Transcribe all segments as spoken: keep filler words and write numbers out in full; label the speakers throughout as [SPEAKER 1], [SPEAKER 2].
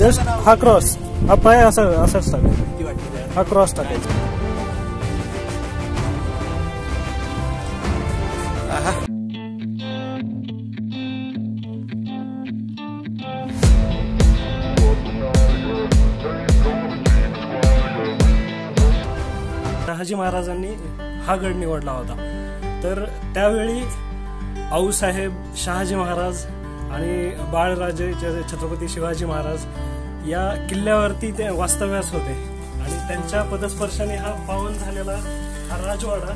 [SPEAKER 1] Just हा cross, हा पाय असा असाच टाकायचा, हा क्रॉस टाकायचा. शहाजी महाराजांनी हा गड निवडला होता. तर त्यावेळी आऊसाहेब, शहाजी महाराज आणि बाळराजे छत्रपती शिवाजी महाराज या किल्ल्यावरती ते वास्तव्यास होते आणि त्यांच्या पदस्पर्शाने हा पावन झालेला हा राजवाडा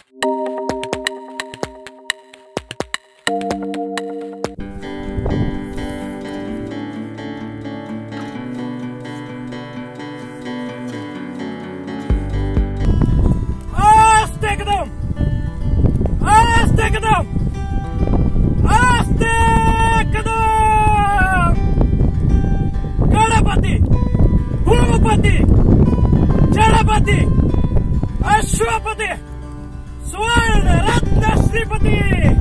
[SPEAKER 1] अश्वपती स्वर्ण रत्न श्रीपती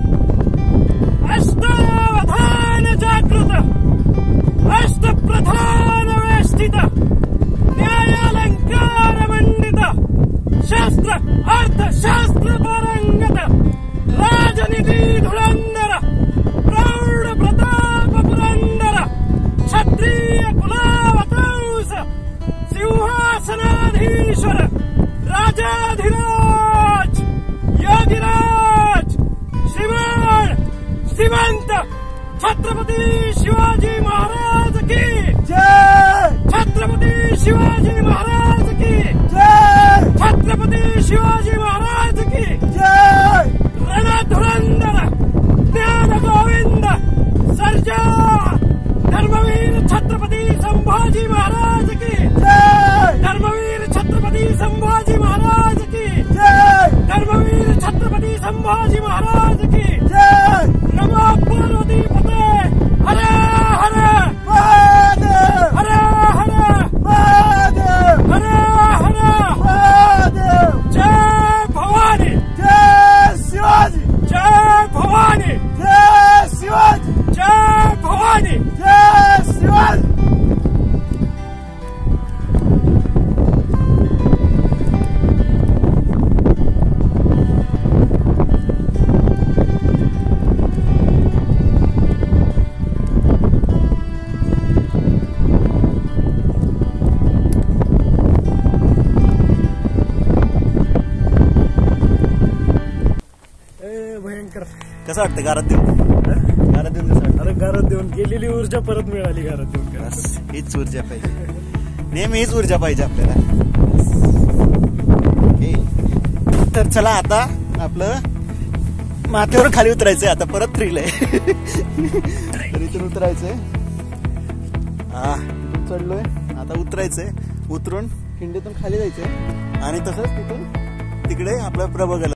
[SPEAKER 1] अष्टावधान जागृत अष्टप्रधान वेष्टित न्यायालंकार मंडित शास्त्र अर्थशास्त्र पारंगत राजनीती धुरंधर प्रौढ प्रताप पुरंदर क्षत्रिय कुलावतंस सिंहासनाधीश्वर राजाधिराज योगीराज श्रीमान श्रीमंत छत्रपती शिवाजी महाराज की जय. छत्रपती शिवाजी महाराज की जय. छत्रपती शिवाजी महाराज की जय. रणधुरंधर ज्ञान गोविंद सर्जा धर्मवीर छत्रपती संभाजी महाराज की जय. धर्मवीर छत्रपती संभाजी महाराज की जय. धर्मवीर छत्रपती संभाजी महाराज की जय. नमो पार्वती पते हर हर महादेव हर हर महादेव हर हर महादेव. जय भवानी जय शिवाजी जय भवानी जय शिवाजी जय भवानी जय शिवाजी.
[SPEAKER 2] कसं वाटतं गारात देऊन? गारात देऊन कसं वाटतं?
[SPEAKER 1] अरे गारात देऊन गेलेली ऊर्जा परत मिळाली. गारात देऊन
[SPEAKER 2] हीच ऊर्जा पाहिजे, नेहमी हीच ऊर्जा पाहिजे आपल्याला. तर चला आता आपलं माथ्यावर खाली उतरायचंय. आता परत थ्रिल आहे. तर इथून उतरायचंय. हा चढलोय, आता उतरायचंय. उतरून खिंडीतून खाली जायचंय आणि तसंच तिथून तिकडे आपलं प्रभागाला.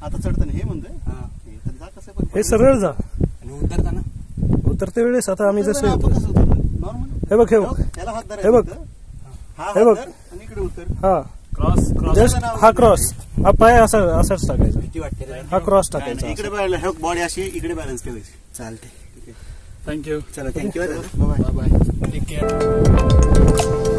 [SPEAKER 2] आता चढताना हे म्हणतोय
[SPEAKER 3] हा.
[SPEAKER 2] हे तर जा कसं पण
[SPEAKER 1] हे सरळ जा.
[SPEAKER 3] आणि उतरताना
[SPEAKER 1] उतरते वेळेस आता आम्ही जसं येतो
[SPEAKER 2] नॉर्मल
[SPEAKER 1] हे बघ हे बघ
[SPEAKER 2] त्याला हात धरायचा
[SPEAKER 1] हे बघ.
[SPEAKER 2] इथं. हा
[SPEAKER 1] हे
[SPEAKER 2] हात
[SPEAKER 1] बघ.
[SPEAKER 2] धर आणि इकडे उतर
[SPEAKER 1] हा
[SPEAKER 3] क्रॉस क्रॉस
[SPEAKER 1] जस्ट हा क्रॉस हा पाय असा असाच टाकायचा.
[SPEAKER 3] भीती वाटते रे.
[SPEAKER 1] हा क्रॉस
[SPEAKER 2] नाही,
[SPEAKER 1] टाकायचा
[SPEAKER 2] नाही, इकडे बॅलन्स बॉडी अशी इकडे बॅलन्स ठेवायची.
[SPEAKER 3] चालते.
[SPEAKER 2] थँक्यू चला thank you
[SPEAKER 3] bye bye. Take care.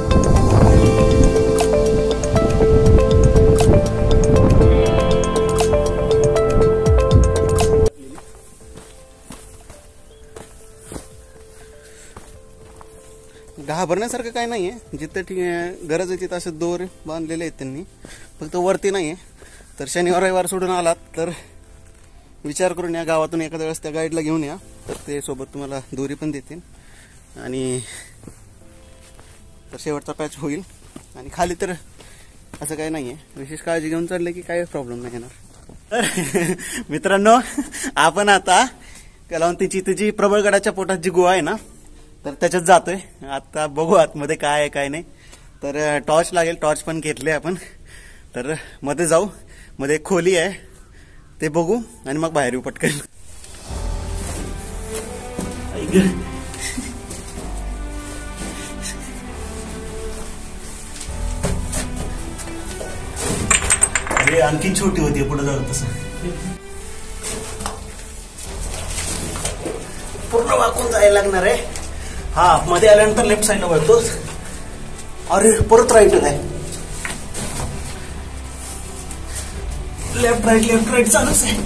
[SPEAKER 2] घाबरण्यासारखं काय नाहीये. जिथं ठीक आहे गरज आहे तिथं असे दोर बांधलेले आहेत त्यांनी, फक्त वरती नाहीये. तर शनिवार रविवार सोडून आलात तर विचार करून या, गावातून एखाद्या वेळेस त्या गाईडला घेऊन या, तर ते सोबत तुम्हाला दोरी पण देतील आणि तर शेवटचा पॅच होईल. आणि खाली तर असं काही नाहीये, विशेष काळजी घेऊन चालले की काही प्रॉब्लेम नाही येणार. तर मित्रांनो, आपण आता कलावंतीची तिची प्रबळगडाच्या पोटात जी गुहा आहे ना, तर त्याच्यात जातोय. आता बघू आतमध्ये काय आहे काय नाही. तर टॉर्च लागेल, टॉर्च पण घेतले आपण. तर मध्ये जाऊ, मध्ये एक खोली आहे ते बघू आणि मग बाहेर येऊ पटकन. अरे आणखी छोटी होती, पुढे जाऊ तसं पूर्ण वाकून जायला लागणार आहे. हा मध्ये आल्यानंतर लेफ्ट साईडला वळतो. अरे परत राईट आहे. लेफ्ट राईट लेफ्ट राईट चालूच आहे.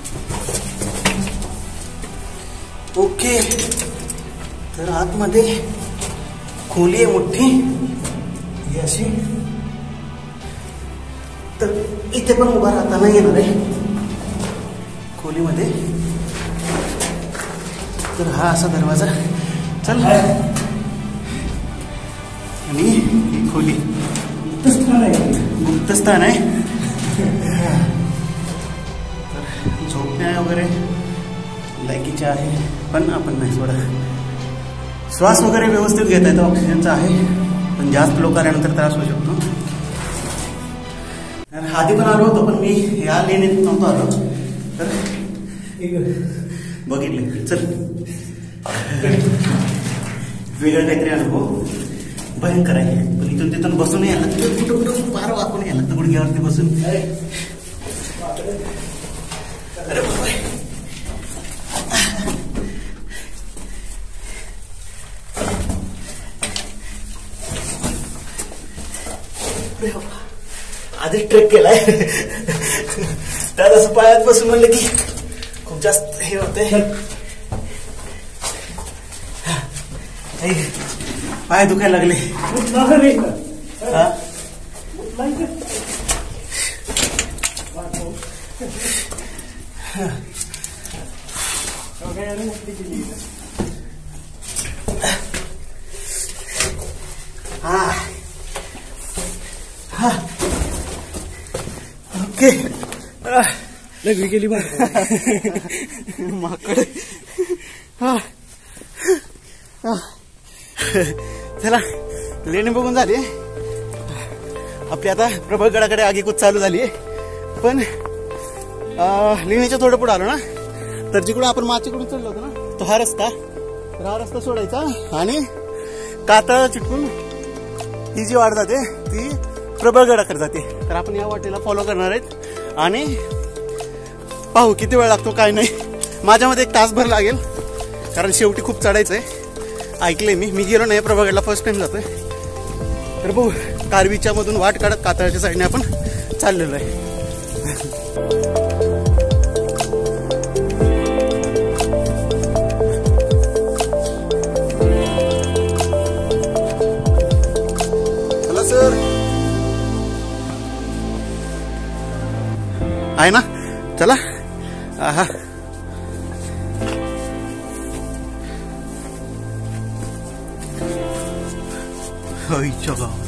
[SPEAKER 2] ओके, तर आतमध्ये खोली आहे मोठी ही अशी. तर इथे पण उभा राहता नाही येणार आहे खोलीमध्ये. तर हा असा दरवाजा. चल, आणि ही खोली गुप्तस्थान आहे. गुप्तस्थान आहे. तर झोपण्या वगैरे लायकीच्या आहे, पण आपण नाही सोडा. श्वास वगैरे व्यवस्थित घेता येतो, ऑक्सिजनचा आहे, पण जास्त लोक आल्यानंतर त्रास होऊ शकतो. आधी पण आलो होतो, पण मी या लेणीत नव्हतो आलो. तर बघितले. चल, वेगळं काहीतरी अनुभव भयंकर आहे. पण इथून तिथून बसून यायला लागतं, कुठं कुठं पार वाकून यायला लागतं गुडघ्यावरती बसून. अरे बाबा, आधी ट्रेक केलाय त्यात असं पायात बसून म्हणलं की खूप जास्त हे होते. पाय दुखायला लागले. हा हा ओके.
[SPEAKER 1] लगवी केली
[SPEAKER 2] माकड. हा चला, लेणी बघून झाली आपली. आता प्रबळगडाकडे आगीकूच चालू झाली. पण लेणीच्या थोडं पुढे आलो ना, तर जिकडून आपण माचीकडून चढलो होतो ना, तो हा रस्ता. तर हा रस्ता सोडायचा आणि कातळ चिटकून ही जी वाट जाते ती प्रबळगडाकडे जाते. तर आपण या वाटेला फॉलो करणार आहेत आणि पाहू किती वेळ लागतो काय नाही. माझ्यामध्ये एक तासभर लागेल, कारण शेवटी खूप चढायचं आहे. ऐकलंय मी मी गेलो नाही प्रभागडला, फर्स्ट टाइम जातोय. तर बघू, कारवीच्या मधून वाट काढत कातळाच्या साईडने आपण चाललेलो आहे. चला सर, आहे ना, चला. आहा, होईच्या गावात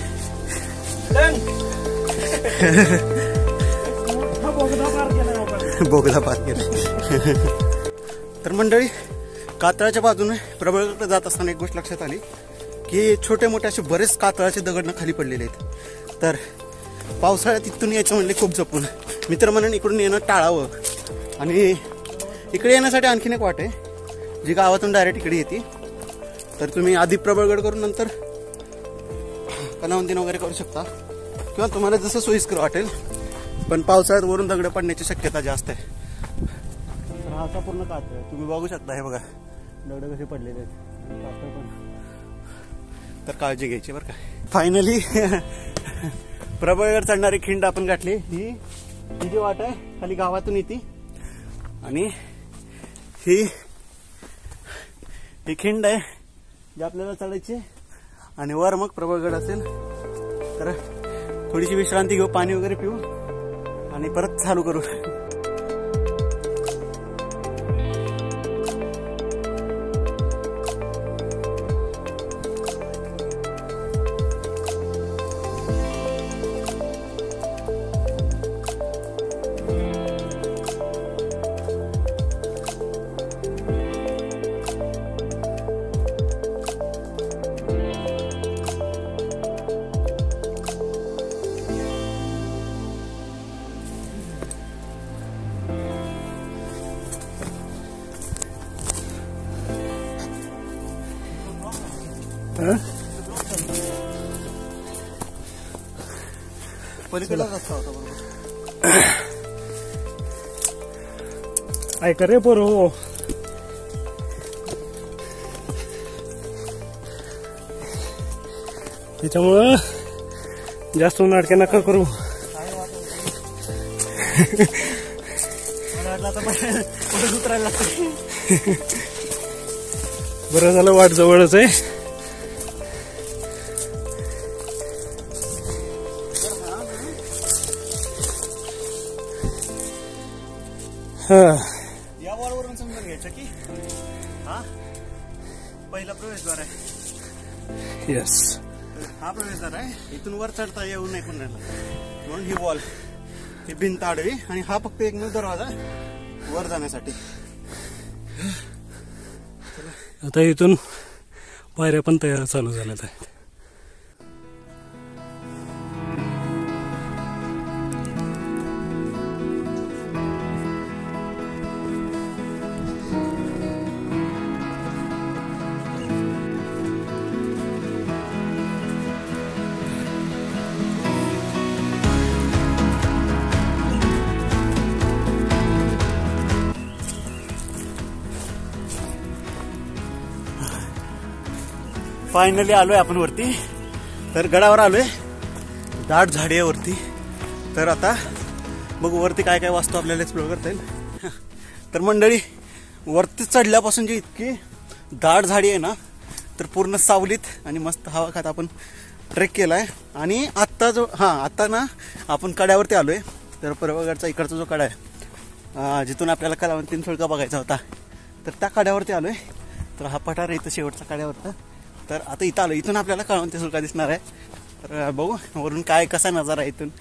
[SPEAKER 2] बोगदा पार केला. तर मंडळी, कातळाच्या बाजूने प्रबळगड जात असताना एक गोष्ट लक्षात आली की छोटे मोठे असे बरेच कातळाचे दगड खाली पडलेले आहेत. तर पावसाळ्यात इथून यायचं म्हणले खूप जपून, मित्रमंडळी इकडून येणं टाळावं. आणि इकडे येण्यासाठी आणखीन एक वाट आहे जी गावातून डायरेक्ट इकडे येते. तर तुम्ही आधी प्रबळगड करून नंतर कनावंतीन वगैरे करू शकता किंवा तुम्हाला जसं सोयीस्कर वाटेल. पण पावसाळ्यात वरून दगड पडण्याची शक्यता जास्त आहे. तर हा असा पूर्ण काच आहे, तुम्ही बघू शकता. हे बघा दगड कसे पडलेले आहेत पण. तर काळजी घ्यायची बरं का. फायनली प्रबळगड चढणारी खिंड आपण गाठली. ही ही जी वाट आहे खाली गावातून येते आणि ही ही खिंड आहे जी आपल्याला चढायची. आणि वर मग प्रबळगड असेल. तर थोडीशी विश्रांती घेऊ, पाणी वगैरे पिऊ आणि परत चालू करू. पलीकडला रस्ता होता बरोबर.
[SPEAKER 1] ऐका रे पोरो, त्याच्यामुळं जास्त नाटक्या नका करू.
[SPEAKER 2] मला वाटलं आता पुढे उतरायला लागतं.
[SPEAKER 1] बरं झालं वाट जवळच आहे.
[SPEAKER 2] या वॉलवरून समजून घ्यायचं की हा पहिला प्रवेशद्वार आहे.
[SPEAKER 1] येस,
[SPEAKER 2] हा प्रवेशद्वार आहे. इथून वर चढता येऊ नये कुणाला म्हणून ही वॉल, ही भिंत आडवी आणि हा फक्त एकमेव दरवाजा वर जाण्यासाठी.
[SPEAKER 1] आता इथून पायऱ्या पण तयार चालू झाल्यात आहेत.
[SPEAKER 2] फायनली आलोय आपण वरती. तर गडावर आलोय, दाट झाडी आहे वरती. तर आता बघू वरती काय काय वास्तू आपल्याला एक्सप्लोर करता येईल. तर मंडळी वरती चढल्यापासून जी इतकी दाट झाडी आहे ना, तर पूर्ण सावलीत आणि मस्त हवा खात आपण ट्रेक केलाय. आणि आत्ता जो हां आत्ता ना आपण कड्यावरती आलोय. तर प्रबळगडचा इकडचा जो कडा आहे जिथून आपल्याला कलावंतीन सुळका बघायचा होता, तर त्या कड्यावरती आलोय. तर हा पठार आहे इथं शेवटचा कड्यावरचा. तर आता इथं आलो, इथून आपल्याला कळवंती सुळका दिसणार आहे. तर बघू वरून काय कसा नजारा आहे इथून.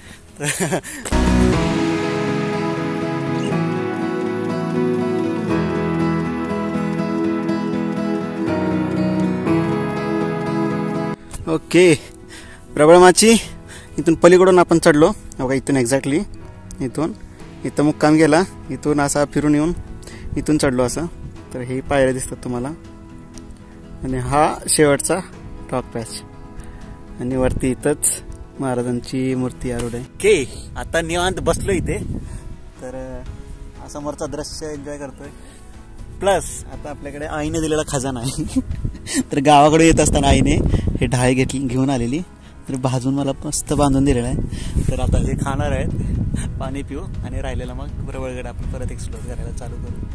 [SPEAKER 2] ओके, प्रबळमाची इथून पलीकडून आपण चढलो. बघा इथून एक्झॅक्टली इथून इथं मुक्काम गेला. इथून असा फिरून येऊन इथून चढलो असं. तर हे पायऱ्या दिसतात तुम्हाला आणि हा शेवटचा टॉप पॅच. आणि वरती इथंच महाराजांची मूर्ती आरूढ आहे. के आता निवांत बसलो इथे. तर समोरचा दृश्य एन्जॉय करतोय. प्लस आता आपल्याकडे आईने दिलेला खजाना आहे. तर गावाकडे येत असताना आईने हे ढाळे घेतली घेऊन आलेली. तर भाजून मला मस्त बांधून दिलेला आहे. तर आता हे खाणार आहेत, पाणी पिऊ आणि राहिलेला मग प्रबळगड आपण परत एक्सप्लोर करायला चालू करू.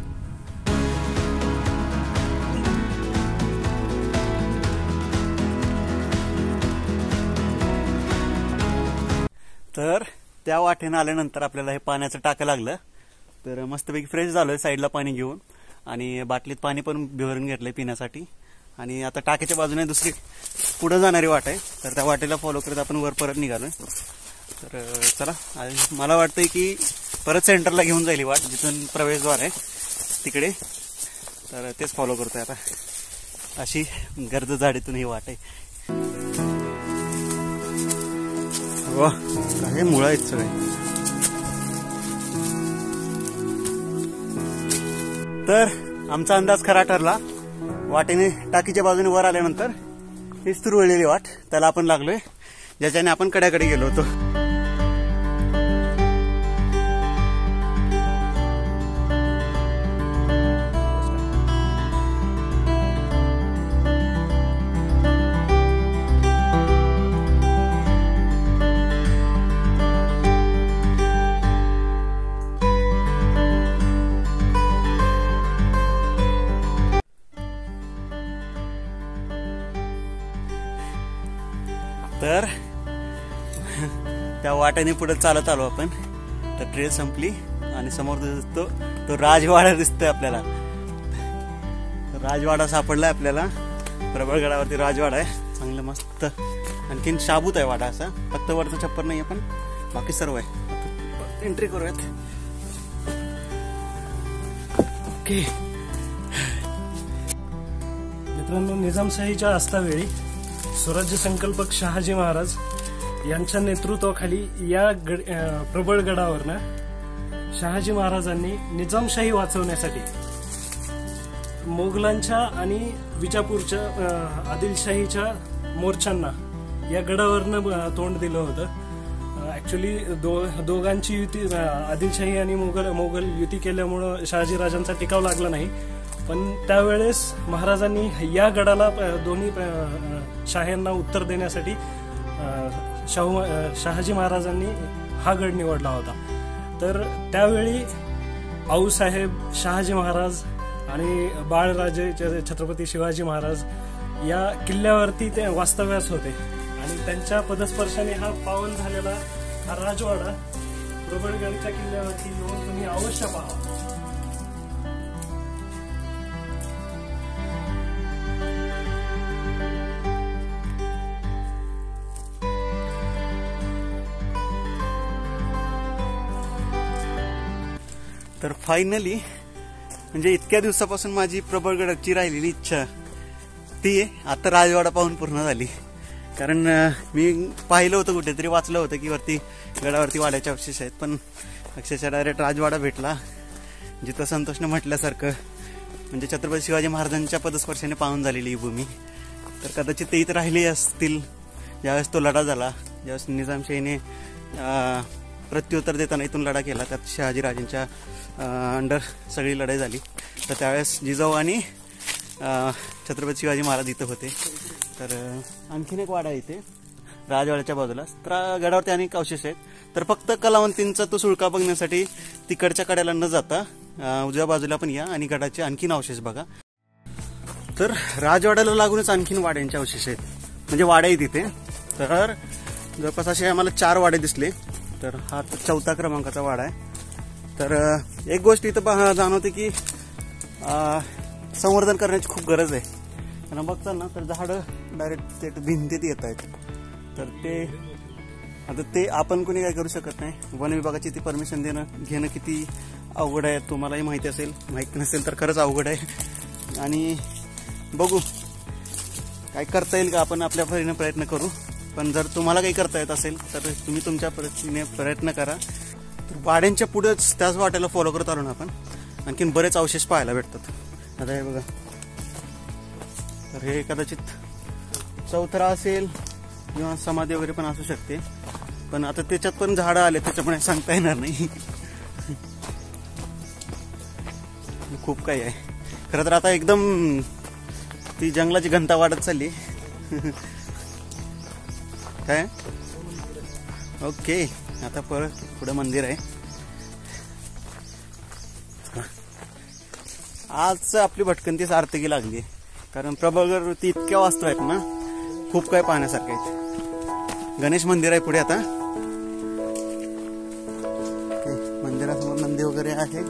[SPEAKER 2] तर त्या वाटेनं आल्यानंतर आपल्याला हे पाण्याचं टाकं लागलं. तर मस्तपैकी फ्रेश झालोय साईडला पाणी घेऊन आणि बाटलीत पाणी पण भरून घेतलंय पिण्यासाठी. आणि आता टाक्याच्या बाजूने दुसरी पुढे जाणारी वाट आहे. तर त्या वाटेला फॉलो करत आपण वर परत निघालोय. तर चला, मला वाटतंय की परत सेंटरला घेऊन जाईल वाट जिथून प्रवेशद्वार आहे तिकडे. तर तेच फॉलो करतोय आता. अशी गर्द झाडीतून ही वाट आहे. वा, काय मुळं आहेत सगळे. तर आमचा अंदाज खरा ठरला. वाटेने टाकीच्या बाजूने वर आल्यानंतर हीच तुरवळलेली वाट, त्याला आपण लागलोय, ज्याच्याने आपण कड्याकडे गेलो होतो. तर त्या वाट्याने पुढे चालत आलो आपण. तर ट्रेल संपली आणि समोर दिसतो तो राजवाडा दिसतोय आपल्याला. राजवाडा सापडलाय आपल्याला. प्रबळगडावरती राजवाडा आहे, चांगलं मस्त. आणखीन शाबूत आहे वाडा असा, फक्त वरचं छप्पर नाहीये पण बाकी सर्व आहे. एंट्री करूयात. ओके
[SPEAKER 1] मित्रांनो, निजामशाहीच्या अस्तावेळी स्वराज्य संकल्पक शहाजी महाराज यांच्या नेतृत्वाखाली या गड प्रबळगडावरनं शहाजी महाराजांनी निजामशाही वाचवण्यासाठी मोगलांच्या आणि विजापूरच्या आदिलशाहीच्या मोर्चांना या गडावरनं तोंड दिलं होतं. ऍक्च्युली दो दोघांची युती, आदिलशाही आणि मोगल मोगल युती केल्यामुळं शहाजीराजांचा टिकाव लागला नाही. पण त्यावेळेस महाराजांनी या गडाला दोन्ही शाह्यांना उत्तर देण्यासाठी शाहू शहाजी महाराजांनी हा गड निवडला होता. तर त्यावेळी आऊसाहेब, शहाजी महाराज आणि बाळराजे छत्रपती शिवाजी महाराज या किल्ल्यावरती ते वास्तव्यास होते आणि त्यांच्या पदस्पर्शाने हा पावन झालेला हा राजवाडा प्रबळगडच्या किल्ल्यावरती येऊन तुम्ही अवश्य पाहा.
[SPEAKER 2] तर फायनली म्हणजे इतक्या दिवसापासून माझी प्रबळगडाची राहिलेली इच्छा ती आता राजवाडा पाहून पूर्ण झाली. कारण मी पाहिलं होतं, कुठेतरी वाचलं होतं की वरती गडावरती वाड्याचे अवशेष आहेत, पण अक्षरशः डायरेक्ट राजवाडा भेटला. जिथं संतोषनं म्हटल्यासारखं म्हणजे छत्रपती शिवाजी महाराजांच्या पदस्पर्शाने पाहून झालेली ही भूमी. तर कदाचित ते इथं राहिले असतील ज्यावेळेस तो लढा झाला, ज्यावेळेस निजामशाहीने प्रत्युत्तर देताना इथून लढा केला, त्यात शहाजीराजांच्या अंडर सगळी लढाई झाली. तर त्यावेळेस जिजाऊ आणि छत्रपती शिवाजी महाराज इथं होते. तर आणखीन एक वाडा आहे इथे राजवाड्याच्या बाजूला. तर गडावरती अनेक अवशेष आहेत. तर फक्त कलावंतींचा तो सुळका बघण्यासाठी तिकडच्या कड्याला न जाता उजव्या बाजूला पण या आणि गडाचे आणखीन अवशेष बघा. तर राजवाड्याला लागूनच आणखीन वाड्यांचे अवशेष आहेत, म्हणजे वाडे आहेत इथे. तर जवळपास असे आम्हाला चार वाडे दिसले. तर हा चौथा क्रमांकाचा वाडा आहे. तर एक गोष्ट इथं जाणवते की संवर्धन करण्याची खूप गरज आहे. कारण बघता ना तर झाडं डायरेक्ट ते भिंतीत येत आहेत. तर ते आता ते आपण कोणी काय करू शकत नाही. वन विभागाची ती परमिशन देणं घेणं किती अवघड आहे तुम्हालाही माहिती असेल. माहिती नसेल तर खरंच अवघड आहे. आणि बघू काय करता येईल का, आपण आपल्या परीने प्रयत्न करू. पण जर तुम्हाला काही करता येत असेल तर तुम्ही तुमच्या पद्धतीने प्रयत्न करा. तर वाड्यांच्या पुढेच त्याच वाट्याला फॉलो करत आलो ना आपण, आणखीन बरेच अवशेष पाहायला भेटतात. आता हे बघा, तर हे कदाचित चौथरा असेल किंवा समाधी वगैरे पण असू शकते. पण आता त्याच्यात पण झाडं आले, त्याच्यामुळे सांगता येणार नाही. खूप काही आहे खरं तर. आता एकदम ती जंगलाची घनता वाढत चालली. काय ओके, आता परत पुढे मंदिर आहे. आज आपली भटकंती सार्थकी लागली, कारण प्रबळगड इतक्या वास्तू आहेत ना, खूप काय पाहण्यासारखं आहे. गणेश मंदिर आहे पुढे. आता मंदिरासमोर नंदी वगैरे आहे.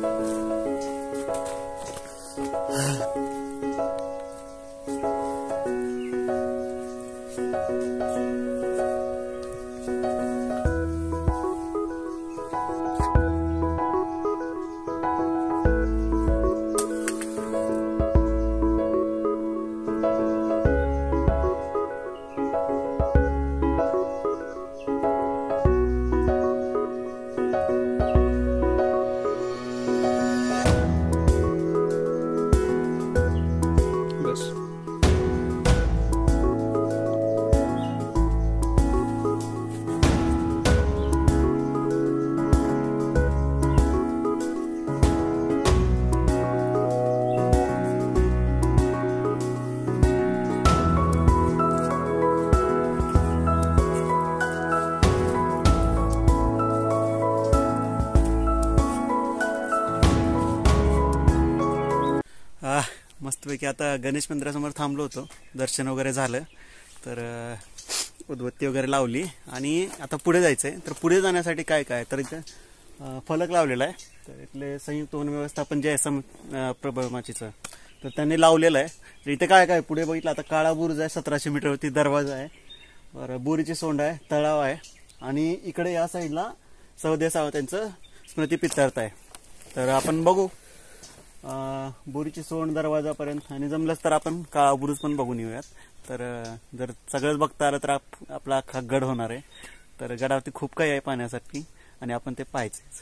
[SPEAKER 2] मस्तपैकी आता गणेश मंदिरासमोर थांबलो होतो, दर्शन वगैरे झालं, तर उदबत्ती वगैरे लावली आणि आता पुढे जायचं आहे. तर पुढे जाण्यासाठी काय काय तर इथं फलक लावलेला आहे. तर इथले संयुक्त वन व्यवस्थापन जे आहे सम प्रबळमाचीचं, तर त्यांनी लावलेलं आहे. तर इथे काय काय पुढे बघितलं आता काळा बुरुज आहे, सतराशे मीटरवरती दरवाजा आहे, बरं बोरीची सोंड आहे, तळाव आहे आणि इकडे या साईडला सौदे सावंतांचं स्मृती पित्तार्थ आहे. तर आपण बघू बोरीची सोंड दरवाजापर्यंत आणि जमलंच तर आपण काळा बुरुज पण बघून येऊयात. तर जर सगळंच बघता आलं तर आप आपला अख्खा गड होणार आहे. तर गडावरती खूप काही आहे पाहण्यासाठी आणि आपण ते पाहायचंच.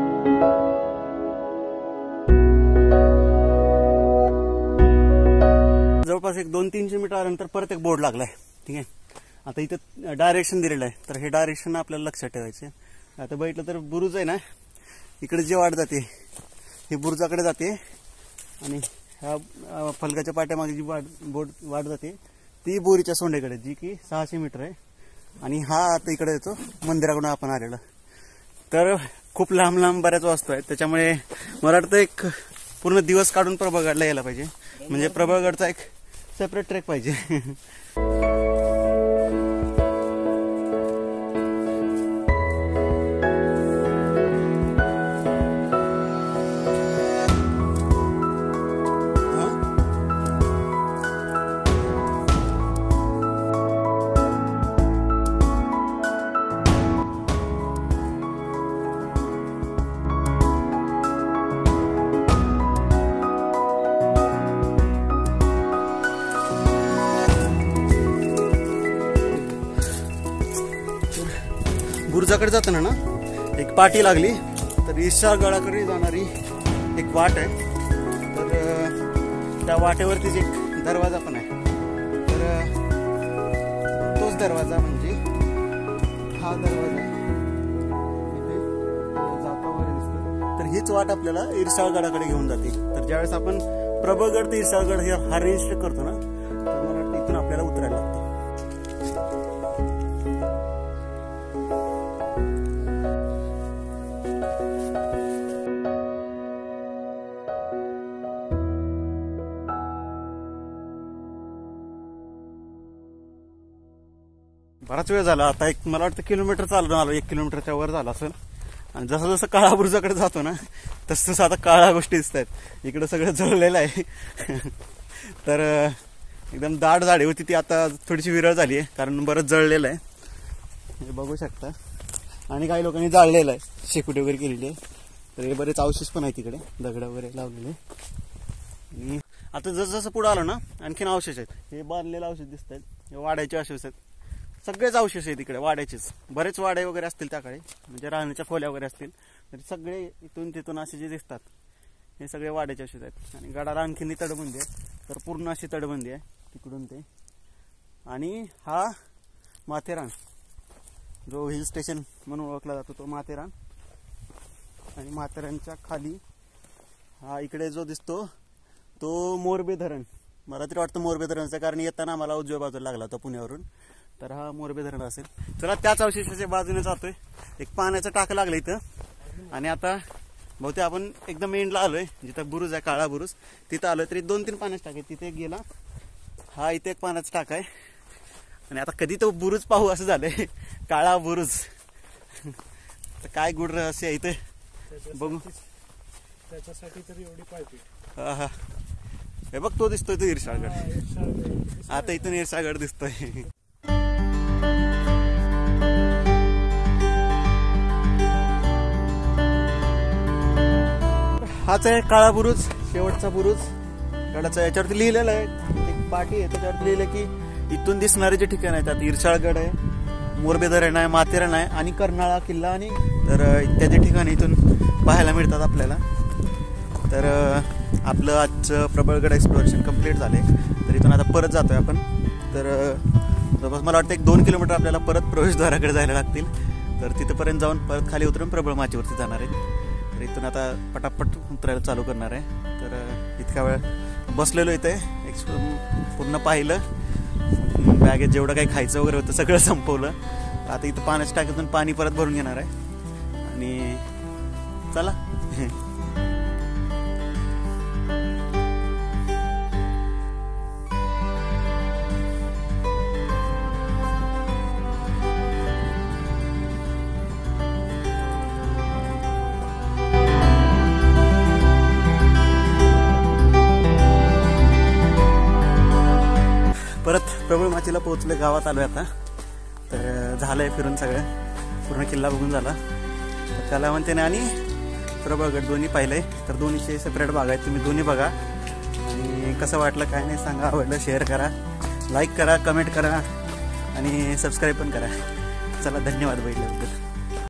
[SPEAKER 2] जवळपास एक दोन तीनशे मीटर आल्यानंतर परत एक बोर्ड लागलाय. ठीक आहे, आता इथं डायरेक्शन दिलेलं आहे, तर हे डायरेक्शन आपल्याला लक्षात ठेवायचे. आता बघितलं तर बुरुज आहे ना, इकडे जी वाट जाते ही बुरुजाकडे जाते आणि ह्या फलकाच्या पाट्यामागे जी वाट बोट वाट जाते ती बोरीच्या सोंडेकडे, जी की सहाशे मीटर आहे. आणि हा आता इकडे येतो मंदिराकडून आपण आलेला. तर खूप लांब लांब बऱ्याच वस्तू आहेत, त्याच्यामुळे मला वाटतं एक पूर्ण दिवस काढून प्रबळगडला यायला पाहिजे, म्हणजे प्रबळगडचा एक सेपरेट ट्रेक पाहिजे. बुरुजाकडे जाताना ना एक पाटी लागली, तर ईशार गडाकडे जाणारी एक वाट आहे. तर त्या वाटेवरतीच एक दरवाजा पण आहे. तर तोच दरवाजा म्हणजे हा दरवाजा इथे जाता वगैरे दिसतो. तर हीच वाट आपल्याला ईर्षाळ गडाकडे घेऊन जाते. तर ज्यावेळेस आपण प्रबळगड ते ईर्षाळगड हे हा रेंज करतो ना, तर मला वाटतं इथून आपल्याला उतरायला लागतं. बराच वेळ झाला, आता एक मला वाटतं किलोमीटर चालून आलो, एक किलोमीटरच्या वर झाला असेल. आणि जसं जसं काळा बुरुजाकडे जातो ना तसं तसं आता काळ्या गोष्टी दिसत आहेत. इकडं सगळं जळलेलं आहे. तर एकदम दाट झाडी होती ती आता थोडीशी विरळ झाली आहे, कारण बरंच जळलेलं आहे, हे बघू शकता. आणि काही लोकांनी जाळलेलं आहे, शेकोटी वगैरे केलेली आहे. तर हे बरेच अवशेष पण आहे तिकडे, दगड वगैरे लावलेले. आणि आता जसं जसं पुढे आलो ना आणखीन अवशेष आहेत. हे बांधलेले अवशेष दिसत आहेत, हे वाड्याचे अवशेष आहेत, सगळेच अवशेष आहेत तिकडे वाड्याचेच. बरेच वाडे वगैरे असतील त्याकडे, म्हणजे राहण्याच्या खोल्या वगैरे असतील. तर सगळे इथून तिथून असे जे दिसतात हे सगळे वाड्याचे अवशेष आहेत. आणि गडाला आणखीन तटबंदी आहे, तर पूर्ण अशी तटबंदी आहे तिकडून ते. आणि हा माथेरान, जो हिल स्टेशन म्हणून ओळखला जातो तो माथेरान. आणि माथेरानच्या खाली हा इकडे जो दिसतो तो मोरबे धरण. मला तरी वाटतं मोरबे धरणचं, कारण येताना आम्हाला उजव्या बाजूला लागला होता पुण्यावरून. तर हा मोरबे धरण असेल. चला त्याच अवशेषाच्या बाजूने जातोय. एक पाण्याचं टाकं लागलं इथं. आणि आता बहुतेक आपण एकदम एंडला आलोय, जिथं बुरुज आहे काळा बुरुज, तिथं आलोय. तरी दोन तीन पाण्याचे टाके, तिथे एक गेला, हा इथे एक पाण्याचा टाका आहे. आणि आता कधी तो बुरुज पाहू असं झालंय, काळा बुरुज. तर काय गुड रहस्य आहे इथे बघू.
[SPEAKER 1] त्याच्यासाठी तर एवढी पाहिजे.
[SPEAKER 2] हा हा, हे बघ तो दिसतोय तो ईर्षाळगड. आता इथून ईर्षाळगड दिसतोय. हाच आहे काळा बुरुज, शेवटचा बुरुज गडाचा. याच्यावरती लिहिलेलं आहे, एक पाटी आहे त्याच्यावरती लिहिलं की इथून दिसणारे जे ठिकाण आहेत त्यात ईर्षाळगड आहे, मोरबे धरण आहे, माथेरान आहे आणि कर्नाळा किल्ला. आणि तर इत्यादी ठिकाणी इथून पाहायला मिळतात आपल्याला. तर आपलं आजचं प्रबळगड एक्सप्लोरेशन कम्प्लीट झाले. तर इथून आता परत जातोय आपण. तर जवळपास मला वाटतं एक दोन किलोमीटर आपल्याला परत प्रवेशद्वाराकडे जायला लागतील. तर तिथपर्यंत जाऊन परत खाली उतरून प्रबळमाचीवरती जाणार आहेत. तर इथून आता पटापट उतरायला चालू करणार आहे. तर इतका वेळ बसलेलो इथे, एक पूर्ण पाहिलं, बॅगेत जेवढं काही खायचं वगैरे होतं सगळं संपवलं. आता इथं पाण्याच्या टाकीतून पाणी परत भरून घेणार आहे. आणि चला प्रबळमाचीला पोहोचले, गावात आलोय आता. तर झालंय फिरून सगळं, पूर्ण किल्ला बघून झाला. तर कलावंतीने आणि प्रबळगड दोन्ही पाहिलंय. तर दोन्हीचे सेपरेट भाग आहेत, तुम्ही दोन्ही बघा. आणि कसं वाटलं काय नाही सांगा, आवडलं शेअर करा, लाईक करा, कमेंट करा आणि सबस्क्राईब पण करा. चला, धन्यवाद बघितल्याबद्दल.